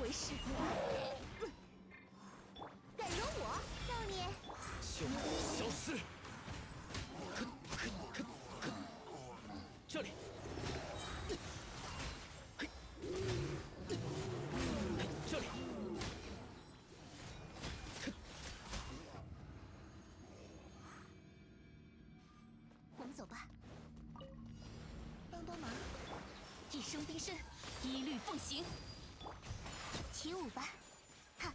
为是。敢惹我，少年！ 就消失！这里！这里！ 我们走吧，帮帮忙！ 一声冰身，一律奉行。 起舞吧，哈！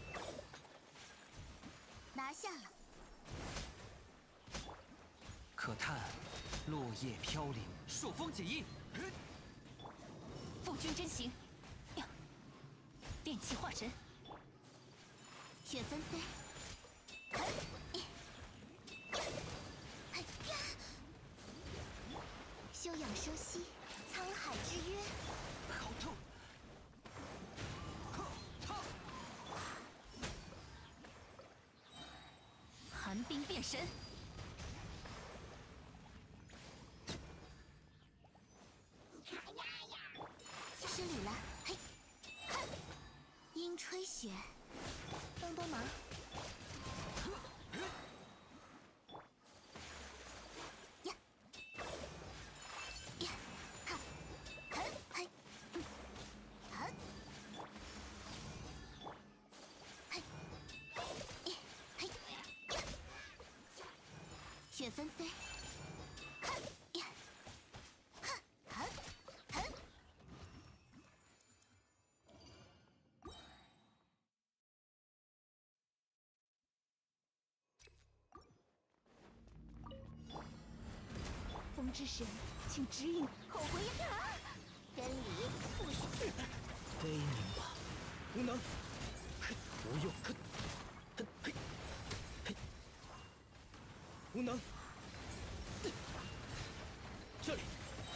拿下了。 可叹落叶飘零，朔风解印。 父君真行！呀！电气化神， 雪纷飞。休养生息，沧海之约。 好痛！ 寒冰变神， 失礼了，嘿，哼！阴吹雪，帮帮忙！呀，呀，哈，哼，嘿，哼，嘿，嘿，呀，雪纷飞，哼，呀，哼，哼，哼。风之神，请指引。后回呀！真理不许。 悲鸣吧，无能，无用，无能。这里，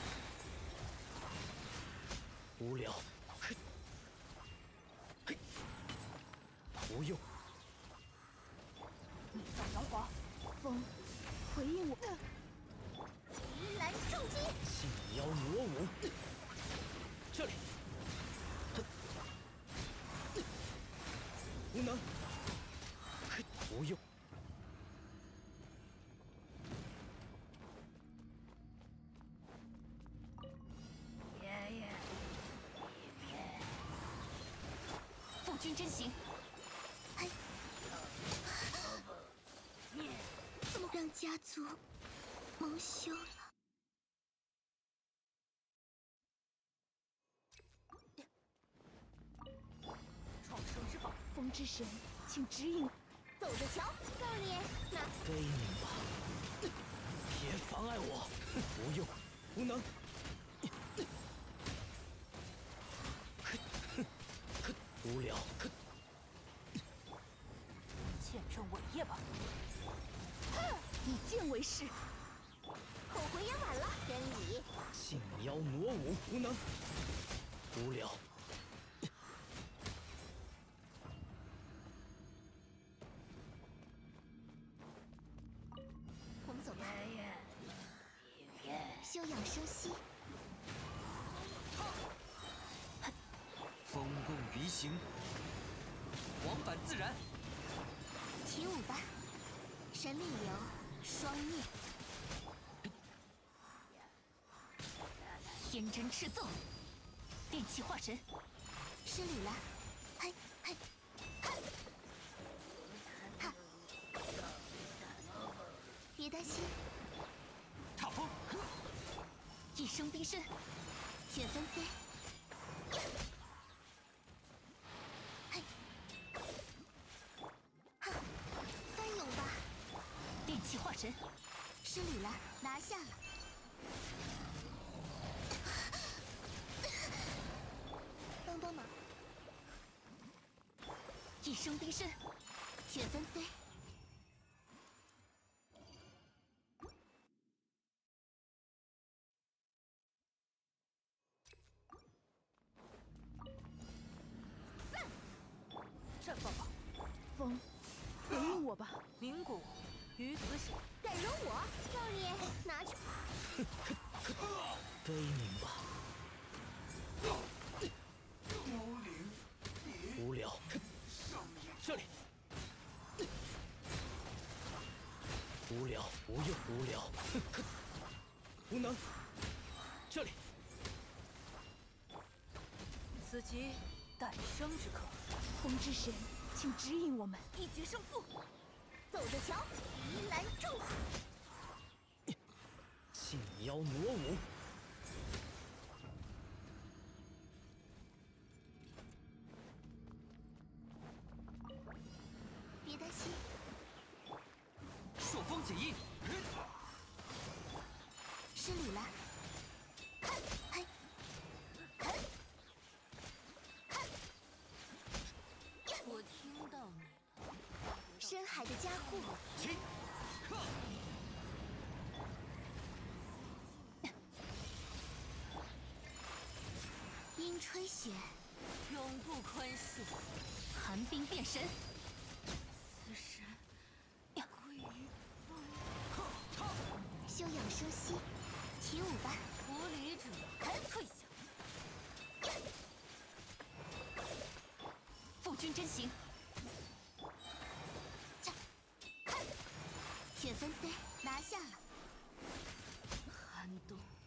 无聊，无用。 你在摇晃，风，回应我。极蓝重击， 信妖魔舞，这里，无能，无用。 父君真行！ 哎，怎么让家族蒙羞了？ 创生之宝， 风之神，请指引。走着瞧，少年，那悲鸣吧，别妨碍我，无用，无能。无聊， 见证伟业吧！ 以剑为誓。后回也晚了，真理。 信妖魔舞，无能，无聊。 我们走吧。休养生息。 风共鱼行，黄板自燃。 起舞吧，神力流，双灭。 天真赤奏，电气化神， 失礼了，嘿，嘿，哈，哈，别担心。 踏风， 一声冰身， 雪纷飞。嘿，哈，翻涌吧， 电气化神， 失礼了，拿下了。帮帮忙！ 一声冰身， 雪纷飞。 散！绽放吧， 风，回应我吧。 冥谷于此醒。 敢惹我，少年，拿去！ 悲鸣吧， 幽灵无聊，不用无聊，哼！无能，这里。 此即诞生之刻，风之神，请指引我们一决胜负。 走着瞧，疑难重死。 禁妖魔舞。 别担心， 朔风解印， 失礼了。嘿，嘿， 我听到你了。 深海的加护， 起，克！ 阴吹雪， 永不宽恕。寒冰变神，此神归于风。 休养生息，起舞吧。 无礼者退下。父君真行。 雪纷飞，拿下了。 寒冬。